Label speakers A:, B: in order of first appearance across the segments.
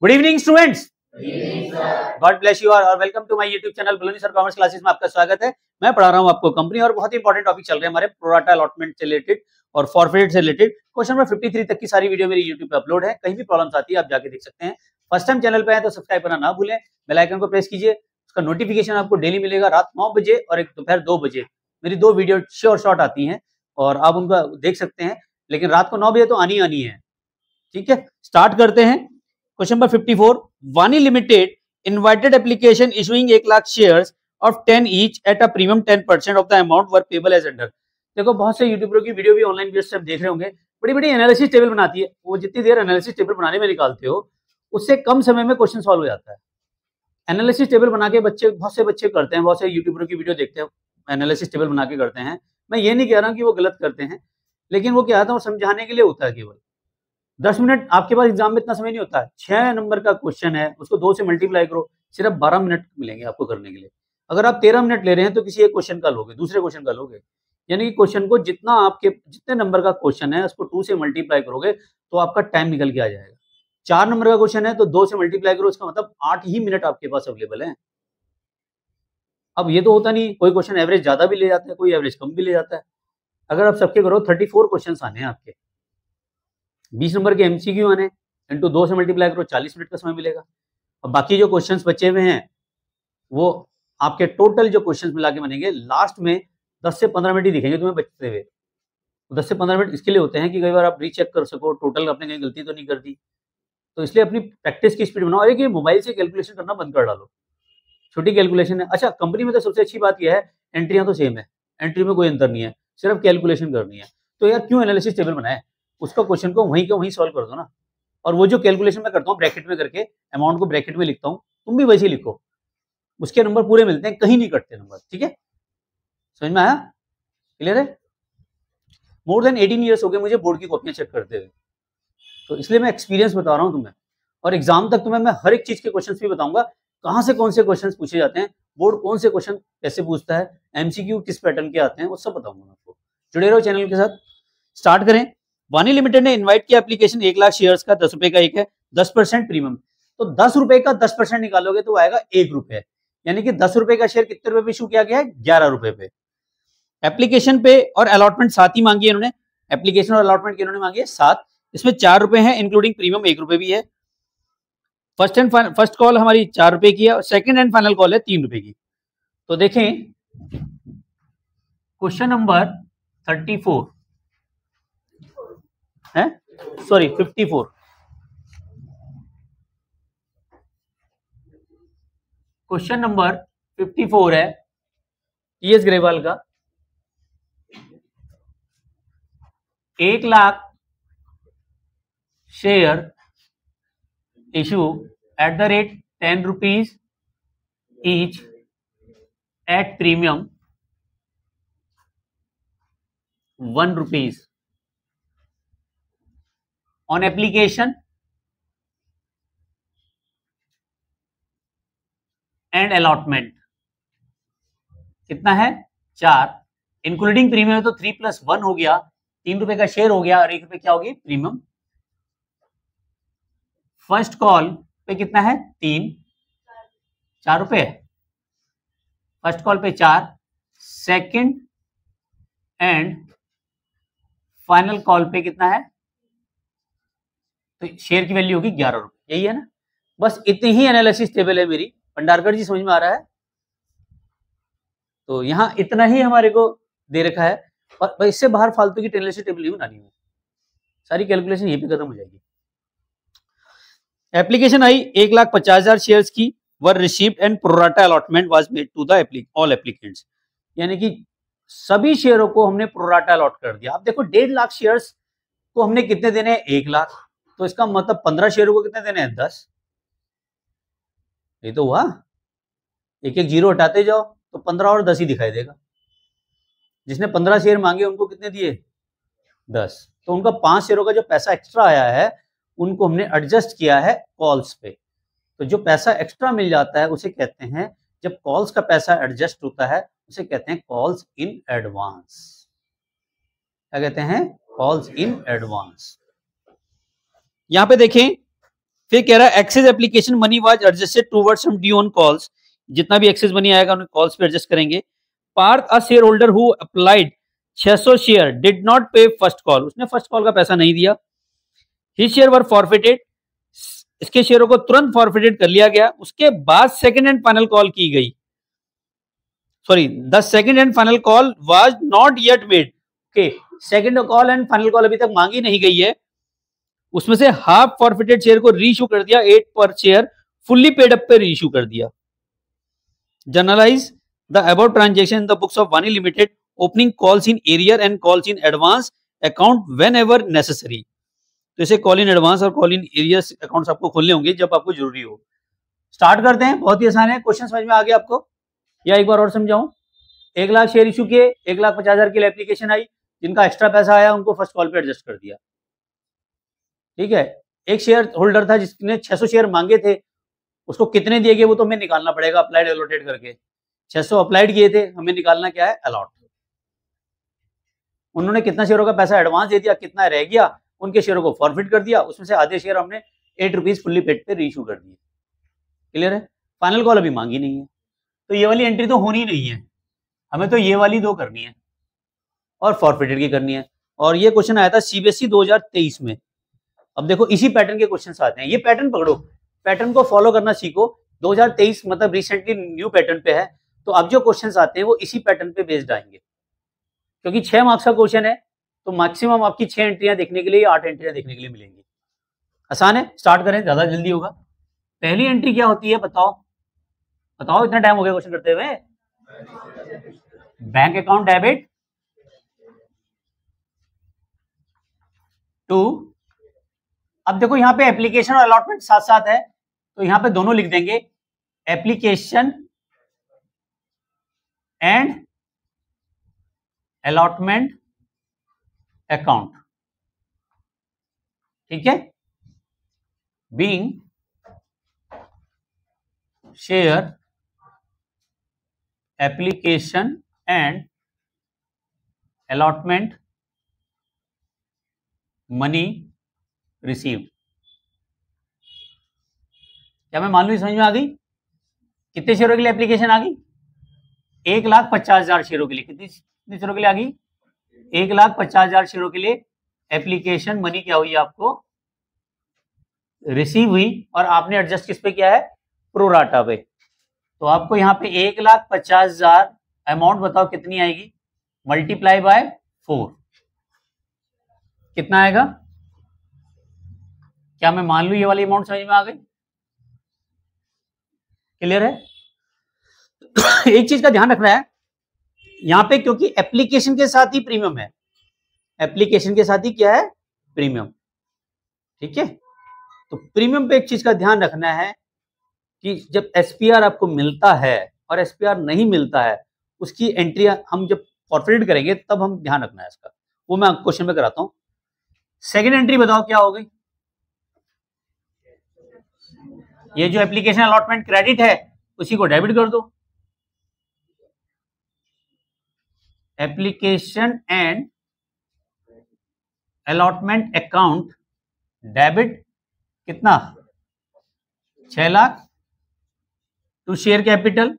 A: Good evening students, God bless you और welcome to my YouTube channel Baloni sir commerce classes में आपका स्वागत है। मैं पढ़ा रहा हूं आपको कंपनी और बहुत ही इंपॉर्टेंट टॉपिक चल रहे हैं हमारे प्रोराटा अलॉटमेंट से रिलेटेड और फॉरफेट से रिलेटेड। क्वेश्चन नंबर 53 तक की सारी वीडियो मेरी यूट्यूब पे अपलोड है, कहीं भी प्रॉब्लम्स आती है आप जाके देख सकते हैं। फर्स्ट टाइम चैनल पे आए तो सब्सक्राइब करना ना भूलें, बेल आइकन को प्रेस कीजिए, उसका नोटिफिकेशन आपको डेली मिलेगा। रात 9 बजे और एक दोपहर 2 बजे मेरी 2 वीडियो श्योर शॉर्ट आती हैं और आप उनका देख सकते हैं, लेकिन रात को 9 बजे तो आनी है। ठीक है, स्टार्ट करते हैं। Question number 54, Wani limited invited application issuing 1 lakh shares of 10 each at a premium 10% of the amount were payable as under। देखो बहुत से यूट्यूबरों की वीडियो भी ऑनलाइन बेस से आप देख रहे होंगे, बड़ी बड़ी एनालिसिस टेबल बनाती है, वो जितनी देर एनालिसिस टेबल बनाने में निकालते हो उससे कम समय में क्वेश्चन सॉल्व हो जाता है। एनालिसिस टेबल बना के बच्चे, बहुत से बच्चे करते हैं, बहुत से यूट्यूबरों की वीडियो देखते हैं, एनालिसिस टेबल बना के करते हैं। मैं ये नहीं कह रहा कि वो गलत करते हैं, लेकिन वो क्या आता है, वो समझाने के लिए होता है। केवल 10 मिनट आपके पास एग्जाम में इतना समय नहीं होता है। 6 नंबर का क्वेश्चन है, उसको 2 से मल्टीप्लाई करो, सिर्फ 12 मिनट मिलेंगे आपको करने के लिए। अगर आप 13 मिनट ले रहे हैं तो किसी एक क्वेश्चन का लोगे, दूसरे क्वेश्चन का लोगे, यानी कि क्वेश्चन को जितना आपके जितने नंबर का क्वेश्चन है उसको 2 से मल्टीप्लाई करोगे तो आपका टाइम निकल के आ जाएगा। 4 नंबर का क्वेश्चन है तो 2 से मल्टीप्लाई करो, इसका मतलब 8 ही मिनट आपके पास अवेलेबल है। अब ये तो होता नहीं, कोई क्वेश्चन एवरेज ज्यादा भी ले जाता है, कोई एवरेज कम भी ले जाता है। अगर आप सबके करो 34 क्वेश्चन आने हैं आपके, 20 नंबर के एमसीक्यू आने, इनटू 2 से मल्टीप्लाई करो, 40 मिनट का समय मिलेगा। अब बाकी जो क्वेश्चंस बचे हुए हैं वो आपके टोटल जो क्वेश्चंस मिला के बनेंगे, लास्ट में 10 से 15 मिनट ही दिखेंगे तुम्हें बचते हुए। 10 से 15 मिनट इसके लिए होते हैं कि कई बार आप रीचेक कर सको टोटल आपने कहीं गलती तो नहीं कर दी, तो इसलिए अपनी प्रैक्टिस की स्पीड बनाओ। और ये मोबाइल से कैलकुलेशन करना बंद कर डालो, छोटी कैलकुलेशन है। अच्छा, कंपनी में तो सबसे अच्छी बात यह है, एंट्रियां तो सेम है, एंट्री में कोई अंतर नहीं है, सिर्फ कैलकुलेशन करनी है। तो यार क्यों एनालिसिस टेबल बनाए, उसका क्वेश्चन को वहीं का वहीं सॉल्व कर दो ना। और वो जो कैलकुलेशन मैं करता हूँ ब्रैकेट में करके, अमाउंट को ब्रैकेट में लिखता हूँ, तुम भी वैसे ही लिखो, उसके नंबर पूरे मिलते हैं, कहीं नहीं कटते नंबर। ठीक है, समझ में आया? क्लियर है? मोर देन 18 ईयर्स हो गए मुझे बोर्ड की कॉपियां चेक करते हुए, तो इसलिए मैं एक्सपीरियंस बता रहा हूँ तुम्हें। और एग्जाम तक तुम्हें मैं हर एक चीज के क्वेश्चन भी बताऊंगा, कहाँ से कौन से क्वेश्चन पूछे जाते हैं, बोर्ड कौन से क्वेश्चन कैसे पूछता है, एमसीक्यू किस पैटर्न के आते हैं, वो सब बताऊंगा मैं आपको। जुड़े रहो चैनल के साथ। स्टार्ट करें। वानी लिमिटेड ने इनवाइट किया एप्लीकेशन 1 लाख शेयर्स का, 10 रुपए का एक है, 10% प्रीमियम। तो 10 रुपए का 10% निकालोगे तो आएगा 1 रुपए, यानी कि 10 रुपए का शेयर कितने रुपए पे इशू किया गया है? 11 रुपए पे। एप्लीकेशन पे और अलॉटमेंट साथ ही मांगी है इन्होंने, एप्लीकेशन और अलॉटमेंट की इन्होंने मांगी है साथ। इसमें 4 रुपए है, इंक्लूडिंग प्रीमियम 1 रुपए भी है। फर्स्ट कॉल हमारी 4 रुपए की है और सेकंड एंड फाइनल कॉल है 3 रुपए की। तो देखें क्वेश्चन नंबर 34 है, सॉरी 54। क्वेश्चन नंबर 54 है टीएस ग्रेवाल का। 1 lakh share issue at the rate 10 rupees each at premium 1 rupees on application and allotment. कितना है? 4, इंक्लूडिंग प्रीमियम तो 3 + 1 हो गया, 3 रुपए का शेयर हो गया और 1 रुपए क्या होगी? प्रीमियम। फर्स्ट कॉल पे कितना है? 3, 4 रुपए। फर्स्ट कॉल पे 4, सेकंड एंड फाइनल कॉल पे कितना है? तो शेयर की वैल्यू होगी 11 रुपए, यही है ना। बस इतनी ही एनालिसिस टेबल है मेरी। भंडारकर जी समझ में आ रहा है? तो यहां इतना ही हमारे को दे रखा है और इससे बाहर फालतू की एनालिसिस टेबल नहीं बनानी है, सारी कैलकुलेशन यहीं पे खत्म हो जाएगी। एप्लीकेशन आई 1,50,000 शेयर्स की, were received and pro rata allotment was made to the all applicants, यानी कि सभी शेयरों को हमने प्रोराटा अलॉट कर दिया। अब देखो 1.5 लाख शेयर्स को हमने कितने देने हैं? 1 लाख, तो इसका मतलब 15 शेयरों को कितने देने हैं? 10। ये तो हुआ, एक एक जीरो हटाते जाओ तो 15 और 10 ही दिखाई देगा। जिसने 15 शेयर मांगे उनको कितने दिए? 10। तो उनका 5 शेयरों का जो पैसा एक्स्ट्रा आया है उनको हमने एडजस्ट किया है कॉल्स पे। तो जो पैसा एक्स्ट्रा मिल जाता है उसे कहते हैं, जब कॉल्स का पैसा एडजस्ट होता है उसे कहते हैं कॉल्स इन एडवांस। क्या कहते हैं? Calls in advance. यहां पे देखें फिर कह रहा है excess application money was adjusted towards sum due on calls, जितना भी एक्सेस मनी आएगा उन्हें कॉल्स पे एडजस्ट करेंगे। Parth a shareholder who applied 600 share did not pay first call, उसने फर्स्ट कॉल का पैसा नहीं दिया। हिज शेयर वर फॉरफिटेड, इसके शेयरों को तुरंत फॉरफिटेड कर लिया गया। उसके बाद सेकंड एंड फाइनल कॉल की गई, sorry the second and final call was not yet made. Okay, second call and final call अभी तक मांगी नहीं गई है। उसमें से हाफ फॉरफिटेड शेयर को रीइश्यू कर दिया, 8 पर शेयर फुल्ली पेड अप पे रीइश्यू कर दिया। Journalise the about transaction in the books of Wani limited, opening calls in arrear and calls in advance account whenever necessary. तो इसे कॉल इन एडवांस और कॉल इन एरियर अकाउंट्स आपको खोलने होंगे जब आपको जरूरी हो। स्टार्ट करते हैं, बहुत ही आसान है। क्वेश्चन समझ में आ गया आपको या एक बार और समझाऊं? 1 लाख शेयर इशू किए, 1,50,000 की एप्लीकेशन आई, जिनका एक्स्ट्रा पैसा आया उनको फर्स्ट कॉल पे एडजस्ट कर दिया। ठीक है, एक शेयर होल्डर था जिसने 600 शेयर मांगे थे, उसको कितने दिए गए वो तो हमें निकालना पड़ेगा अप्लाइड अलॉटेड करके। 600 अप्लाइड किए थे, हमें निकालना क्या है? अलॉट। उन्होंने कितना शेयरों का पैसा एडवांस दे दिया, कितना रह गया, उनके शेयरों को फॉरफिट कर दिया, उसमें से आधे शेयर हमने 8 रुपीज फुल्ली पेड पे रीइश्यू कर दिए। क्लियर है? फाइनल कॉल अभी मांगी नहीं है, तो ये वाली एंट्री तो होनी नहीं है, हमें तो ये वाली 2 करनी है और फॉरफिटेड की करनी है। और ये क्वेश्चन आया था सीबीएसई 2023 में। अब देखो इसी पैटर्न के क्वेश्चंस आते हैं, ये पैटर्न पकड़ो, पैटर्न को फॉलो करना सीखो। 2023 मतलब रिसेंटली न्यू पैटर्न पे है, तो अब जो क्वेश्चंस आते हैं वो इसी पैटर्न पे बेस्ड आएंगे, क्योंकि 6 मार्क्स का क्वेश्चन है, तो मैक्सिमम आपकी 6 एंट्रियां देखने के लिए 8 एंट्रियां देखने के लिए मिलेंगी। आसान है, स्टार्ट करें, ज्यादा जल्दी होगा। पहली एंट्री क्या होती है बताओ? बताओ, इतना टाइम हो गया क्वेश्चन करते हुए। बैंक अकाउंट डेबिट टू, अब देखो यहां पे एप्लीकेशन और अलॉटमेंट साथ साथ है, तो यहां पे दोनों लिख देंगे, एप्लीकेशन एंड अलॉटमेंट अकाउंट। ठीक है, being share application and allotment money received. क्या मैं मान लू समझ में आ गई? कितने शेयरों के लिए एप्लीकेशन आ गई? 1,50,000 शेयरों के लिए। कितनी शेयरों के लिए आ गई? 1,50,000 शेयरों के लिए एप्लीकेशन मनी क्या हुई? आपको रिसीव हुई, और आपने एडजस्ट किस पे किया है? प्रोराटा पे। तो आपको यहाँ पे 1,50,000 अमाउंट बताओ कितनी आएगी? मल्टीप्लाई बाय 4, कितना आएगा? क्या मैं मान लू ये वाली अमाउंट समझ में आ गई? क्लियर है? एक चीज का ध्यान रखना है यहां पे, क्योंकि एप्लीकेशन के साथ ही प्रीमियम है, एप्लीकेशन के साथ ही क्या है? प्रीमियम। ठीक है, तो प्रीमियम पे एक चीज का ध्यान रखना है कि जब एसपीआर आपको मिलता है और एसपीआर नहीं मिलता है, उसकी एंट्री हम जब फॉरफिट करेंगे तब हम ध्यान रखना है इसका, वो मैं क्वेश्चन में कराता हूं। सेकेंड एंट्री बताओ क्या हो गई? ये जो एप्लीकेशन अलॉटमेंट क्रेडिट है उसी को डेबिट कर दो, application and allotment account debit कितना? 6 lakh to share capital.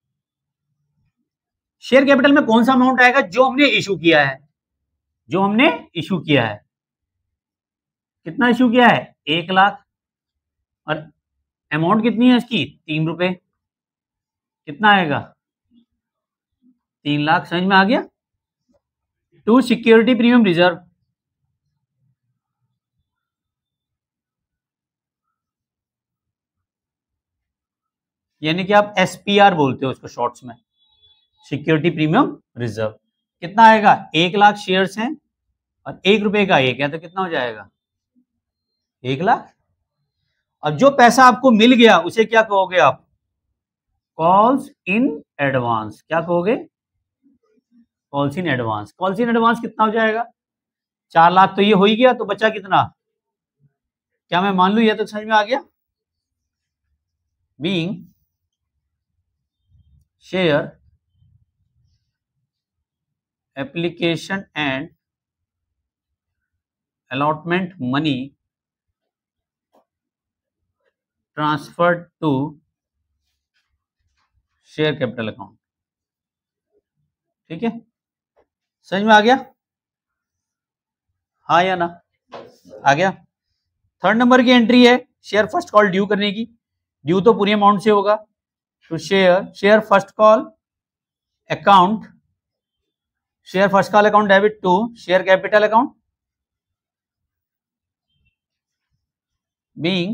A: Share capital में कौन सा अमाउंट आएगा? जो हमने इशू किया है, जो हमने इशू किया है। कितना इशू किया है? 1 लाख, और अमाउंट कितनी है इसकी? 3 रुपए। कितना आएगा? 3 लाख। समझ में आ गया? टू सिक्योरिटी प्रीमियम रिजर्व, यानी कि आप एसपीआर बोलते हो उसको शॉर्ट्स में, सिक्योरिटी प्रीमियम रिजर्व। कितना आएगा? 1 लाख शेयर्स हैं और 1 रुपए का एक है, तो कितना हो जाएगा? 1 लाख। और जो पैसा आपको मिल गया उसे क्या कहोगे आप? Calls in advance. क्या कहोगे? Calls in advance. Calls in advance कितना हो जाएगा? 4 लाख तो ये हो ही गया, तो बचा कितना? क्या मैं मान लू ये तो समझ में आ गया? Being share application and allotment money transferred to share capital account. ठीक है, समझ में आ गया? हाँ या ना? आ गया। थर्ड नंबर की एंट्री है शेयर फर्स्ट कॉल ड्यू करने की। ड्यू तो पूरी अमाउंट से होगा, तो share first call account, share first call account debit to share capital account, being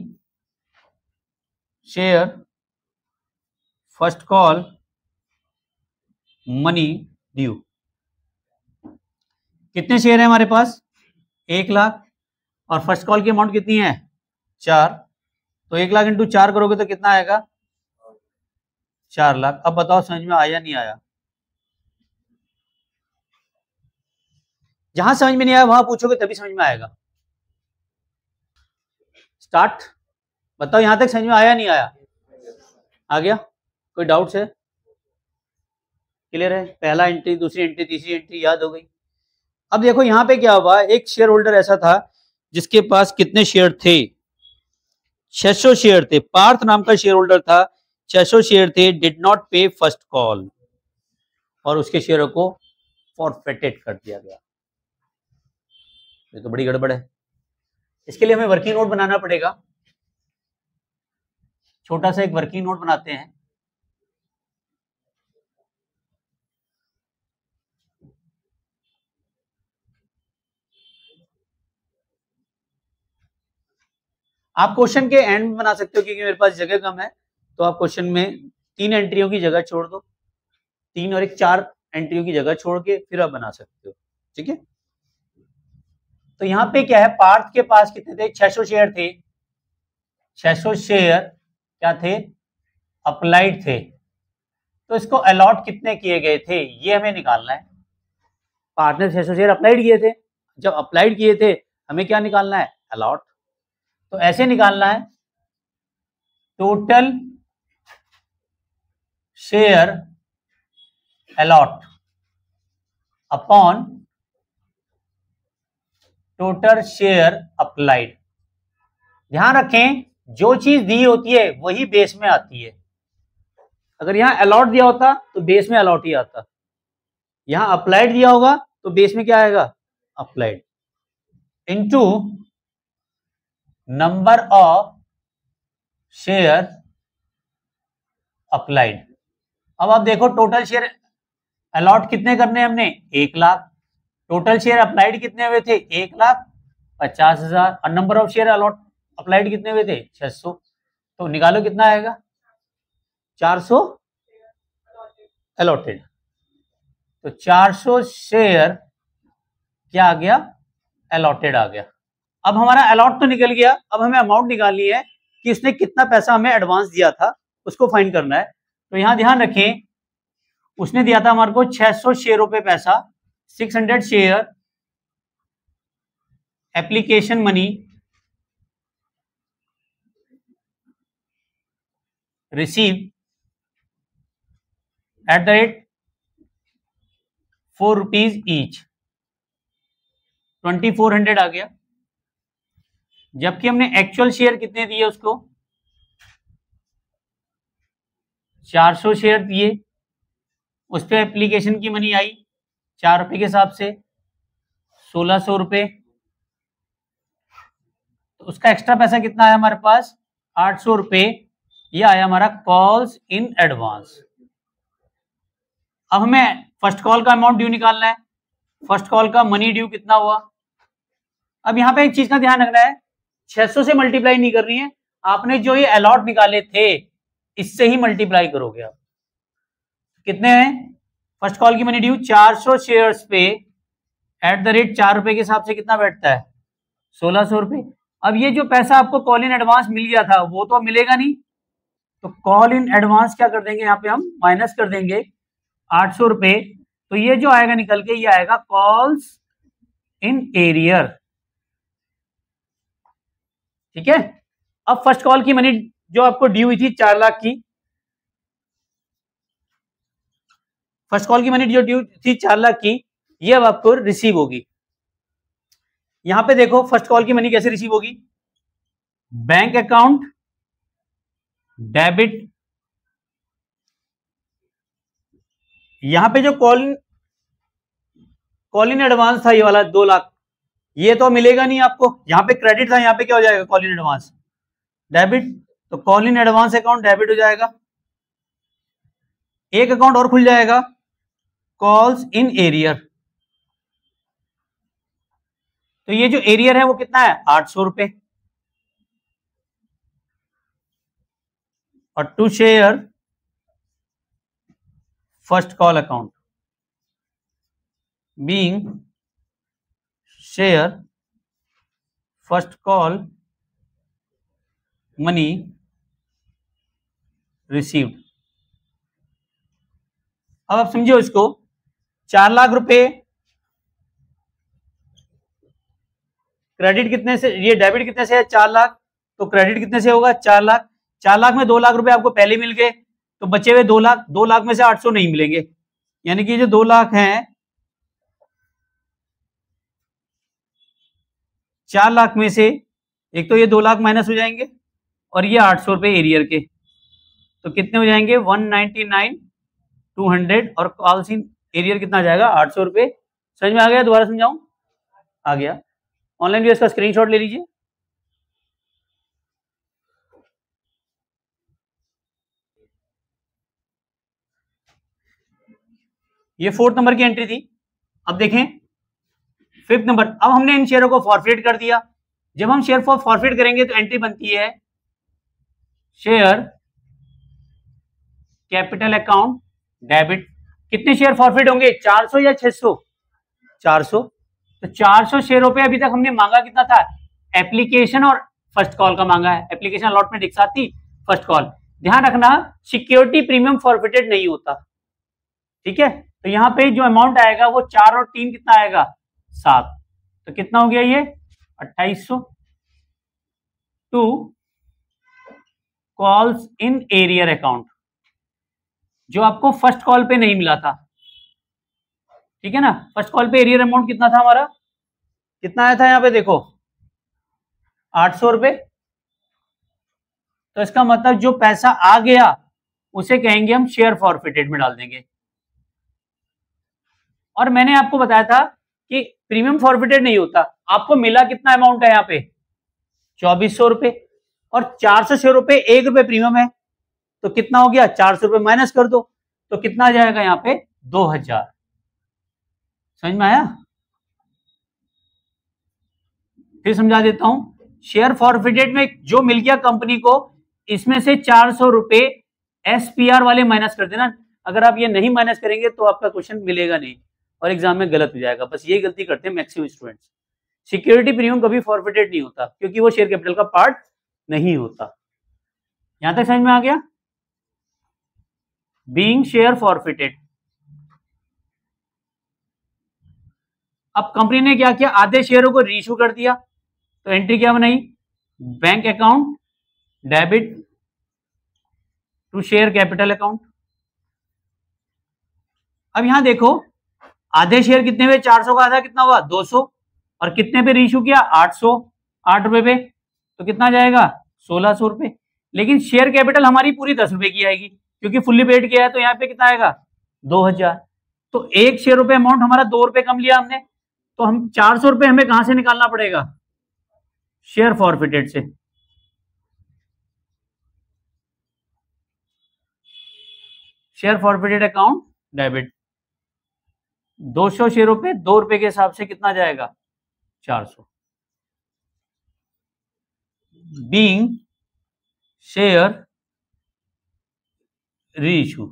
A: share first call money due. कितने शेयर है हमारे पास? 1 लाख, और फर्स्ट कॉल की अमाउंट कितनी है? 4। तो 1 लाख इंटू 4 करोगे तो कितना आएगा? 4 लाख। अब बताओ समझ में आया नहीं आया? जहां समझ में नहीं आया वहां पूछोगे तभी समझ में आएगा। स्टार्ट। बताओ यहां तक समझ में आया नहीं आया? आ गया? कोई डाउट्स है? क्लियर है? पहला एंट्री, दूसरी एंट्री, तीसरी एंट्री याद हो गई। अब देखो यहां पे क्या हुआ, एक शेयर होल्डर ऐसा था जिसके पास कितने शेयर थे? 600 शेयर थे। पार्थ नाम का शेयर होल्डर था, 600 शेयर थे, did not pay first call, और उसके शेयरों को फॉरफिटेड कर दिया गया। ये तो बड़ी गड़बड़ है। इसके लिए हमें वर्किंग नोट बनाना पड़ेगा। छोटा सा एक वर्किंग नोट बनाते हैं। आप क्वेश्चन के एंड में बना सकते हो, क्योंकि मेरे पास जगह कम है, तो आप क्वेश्चन में 3 एंट्रियों की जगह छोड़ दो, 3 और 1 4 एंट्रियों की जगह छोड़ के फिर आप बना सकते हो। ठीक है, तो यहाँ पे क्या है, पार्थ के पास कितने थे? 600 शेयर थे। 600 शेयर क्या थे? अप्लाइड थे। तो इसको अलॉट कितने किए गए थे ये हमें निकालना है। पार्थ ने 600 शेयर अप्लाइड किए थे, जब अप्लाइड किए थे हमें क्या निकालना है? अलॉट। तो ऐसे निकालना है, total share allot upon total share applied. ध्यान रखें, जो चीज दी होती है वही बेस में आती है। अगर यहां अलॉट दिया होता तो बेस में अलॉट ही आता, यहां अप्लाइड दिया होगा तो बेस में क्या आएगा? Applied, into number of share applied. अब आप देखो, टोटल शेयर अलॉट कितने करने हैं हमने? 1 लाख। टोटल शेयर अप्लाइड कितने हुए थे? 1,50,000। और number of share allot applied कितने हुए थे? 600। तो निकालो कितना आएगा? 400 अलॉटेड। तो 400 शेयर क्या आ गया? अलॉटेड आ गया। अब हमारा अलॉट तो निकल गया, अब हमें अमाउंट निकालनी है कि उसने कितना पैसा हमें एडवांस दिया था, उसको फाइंड करना है। तो यहां ध्यान रखें, उसने दिया था हमारे को 600 शेयरों पे पैसा, 600 share application money receive at the rate 4 rupees each, 2400 आ गया। जबकि हमने एक्चुअल शेयर कितने दिए उसको? 400 शेयर दिए, उस पर एप्लीकेशन की मनी आई 4 रुपए के हिसाब से 1600 रुपए। तो उसका एक्स्ट्रा पैसा कितना आया हमारे पास? 800 रुपए। ये आया हमारा कॉल्स इन एडवांस। अब हमें फर्स्ट कॉल का अमाउंट ड्यू निकालना है। फर्स्ट कॉल का मनी ड्यू कितना हुआ? अब यहां पे एक चीज का ध्यान रखना है, 600 से मल्टीप्लाई नहीं करनी है, आपने जो ये अलॉट निकाले थे इससे ही मल्टीप्लाई करोगे आप। कितने हैं? फर्स्ट कॉल की मनी ड्यू 400 शेयर्स पे एट द रेट 4 रुपए के हिसाब से कितना बैठता है? 1600 रुपए। अब ये जो पैसा आपको कॉल इन एडवांस मिल गया था वो तो मिलेगा नहीं, तो कॉल इन एडवांस क्या कर देंगे, यहाँ पे हम माइनस कर देंगे 800 रुपए। तो ये जो आएगा निकल के, ये आएगा कॉल्स इन एरियर। ठीक है, अब फर्स्ट कॉल की मनी जो आपको ड्यू हुई थी 4 लाख की, फर्स्ट कॉल की मनी जो ड्यू थी 4 लाख की, ये अब आपको रिसीव होगी। यहां पे देखो फर्स्ट कॉल की मनी कैसे रिसीव होगी? बैंक अकाउंट डेबिट, यहां पे जो कॉल इन एडवांस था ये वाला 2 लाख, ये तो मिलेगा नहीं आपको, यहां पे क्रेडिट था, यहां पे क्या हो जाएगा कॉल इन एडवांस डेबिट, तो call in advance account debit हो जाएगा। एक अकाउंट और खुल जाएगा कॉल्स इन एरियर, तो ये जो एरियर है वो कितना है 800 रुपए, और to share first call account being share first call money received. अब आप समझिए इसको, 4 लाख रुपए क्रेडिट कितने से, ये डेबिट कितने से है 4 लाख, तो क्रेडिट कितने से होगा 4 लाख, 4 लाख में 2 लाख रुपए आपको पहले मिल गए, तो बचे हुए 2 लाख, 2 लाख में से 800 नहीं मिलेंगे, यानी कि जो 2 लाख हैं 4 लाख में से एक तो ये 2 लाख माइनस हो जाएंगे और ये 800 रुपए एरियर के, तो कितने हो जाएंगे 199 200, और कॉल्स इन एरियर कितना आ जाएगा 800 रुपए। समझ में आ गया, दोबारा समझाऊं, आ गया। ऑनलाइन भी इसका स्क्रीनशॉट ले लीजिए। ये 4th नंबर की एंट्री थी। अब देखें 5th नंबर, अब हमने इन शेयरों को फॉरफिट कर दिया, जब हम शेयर फॉरफिट करेंगे तो एंट्री बनती है शेयर कैपिटल अकाउंट डेबिट। कितने शेयर फॉरफिट होंगे 400 या 600, 400, तो 400 शेयरों पे अभी तक हमने मांगा कितना था, एप्लीकेशन और फर्स्ट कॉल का मांगा है, एप्लीकेशन अलॉटमेंट एक साथ थी, फर्स्ट कॉल। ध्यान रखना सिक्योरिटी प्रीमियम फॉरफिटेड नहीं होता, ठीक है, तो यहां पे जो अमाउंट आएगा वो 4 और 3 कितना आएगा 7, तो कितना हो गया ये 2800 to calls in arrear account, जो आपको फर्स्ट कॉल पे नहीं मिला था, ठीक है ना। फर्स्ट कॉल पे एरियर अमाउंट कितना था हमारा, कितना आया था यहां पे देखो 800 रुपए, तो इसका मतलब जो पैसा आ गया उसे कहेंगे हम शेयर फॉरफिटेड में डाल देंगे। और मैंने आपको बताया था कि प्रीमियम फॉरफिटेड नहीं होता, आपको मिला कितना अमाउंट है यहाँ पे 2400 रुपए, और 400 शेयर रुपए 1 रुपए प्रीमियम है, तो कितना हो गया 400 रुपए माइनस कर दो, तो कितना आ जाएगा यहाँ पे 2000। समझ में आया, फिर समझा देता हूं, शेयर फॉरफिटेड में जो मिल गया कंपनी को, इसमें से 400 रुपए एसपीआर वाले माइनस कर देना, अगर आप ये नहीं माइनस करेंगे तो आपका क्वेश्चन मिलेगा नहीं और एग्जाम में गलत हो जाएगा, बस ये गलती करते हैं मैक्सिमम स्टूडेंट्स। सिक्योरिटी प्रीमियम कभी फॉरफिटेड नहीं होता क्योंकि वो शेयर कैपिटल का पार्ट नहीं होता। यहां तक समझ में आ गया, बीइंग शेयर फॉरफिटेड। अब कंपनी ने क्या किया, आधे शेयरों को रीइश्यू कर दिया, तो एंट्री क्या बनाई, bank account debit to share capital account. अब यहां देखो आधे शेयर कितने हुए 400 का आधा कितना हुआ 200, और कितने पे रीइश्यू किया 800, 8 रुपए पे, तो कितना जाएगा 1600 रुपए। लेकिन शेयर कैपिटल हमारी पूरी 10 रुपए की आएगी क्योंकि फुल्ली पेड किया है, तो यहाँ पे कितना आएगा 2000, तो एक शेयर रुपए अमाउंट हमारा 2 रुपए कम लिया हमने, तो हम 400 रुपए हमें कहां से निकालना पड़ेगा, शेयर फॉरफिटेड से। शेयर फॉरफिटेड अकाउंट डेबिट, 200 शेयरों पे 2 रुपए के हिसाब से कितना जाएगा 400, बीइंग शेयर रीइश्यू।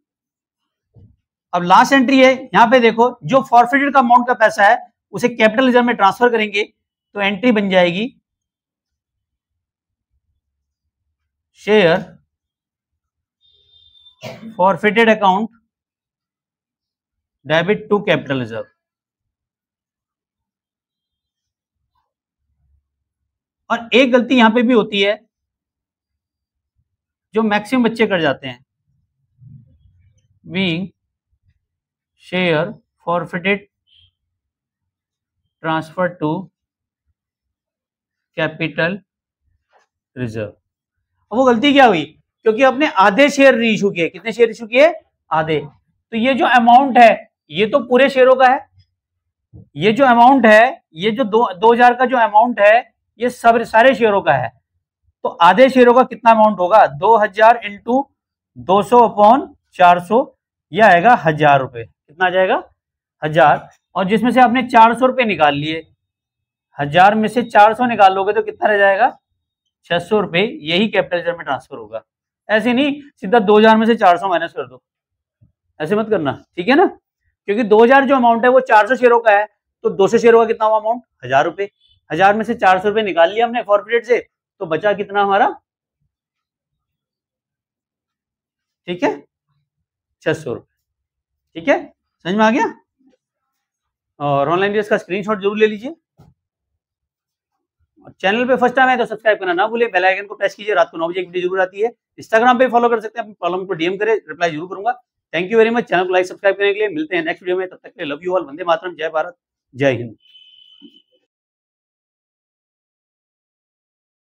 A: अब लास्ट एंट्री है, यहां पे देखो जो फॉरफिटेड का अमाउंट का पैसा है उसे कैपिटल रिजर्व में ट्रांसफर करेंगे, तो एंट्री बन जाएगी share forfeited account debit to capital reserve. और एक गलती यहां पे भी होती है जो मैक्सिमम बच्चे कर जाते हैं, being share forfeited transfer to capital reserve. अब वो गलती क्या हुई, क्योंकि आपने आधे शेयर रीइश्यू किए। कितने शेयर इशू किए? आधे। तो ये जो अमाउंट है ये तो पूरे शेयरों का है, ये जो अमाउंट है, ये जो 2000 का जो अमाउंट है ये सब सारे शेयरों का है। तो आधे शेयरों का कितना अमाउंट होगा? 2000 इंटू 200 अपॉन 400, यह आएगा 1000 रुपए। कितना आ जाएगा? 1000। और जिसमें से आपने 400 रुपए निकाल लिए, 1000 में से 400 निकाल लोगे तो कितना रह जाएगा? 600 रुपए। यही कैपिटल लेजर में ट्रांसफर होगा। ऐसे नहीं सीधा 2000 में से 400 माइनस कर दो, ऐसे मत करना, ठीक है ना? क्योंकि 2000 जो अमाउंट है वो 400 शेयरों का है, तो 200 शेयरों का कितना हुआ अमाउंट? 1000 रुपए। 1000 में से 400 रुपए निकाल लिया हमने फॉरफिटेड से, तो बचा कितना हमारा? ठीक है, 600 रुपए। ठीक है, समझ में आ गया? और ऑनलाइन का स्क्रीनशॉट जरूर ले लीजिए। चैनल पे फर्स्ट टाइम है तो सब्सक्राइब करना ना भूले, बेल आइकन को प्रेस कीजिए। रात को 9 बजे एक वीडियो जरूर आती है। इंस्टाग्राम पे फॉलो कर सकते हैं, अपनी प्रॉब्लम को डीएम करें, रिप्लाई जरूर करूंगा। Thank you very much channel को लाइक सब्सक्राइब करने के लिए। मिलते हैं नेक्स्ट वीडियो में, तब तक के लिए लव यू ऑल। वंदे मातरम, जय भारत, जय हिंद।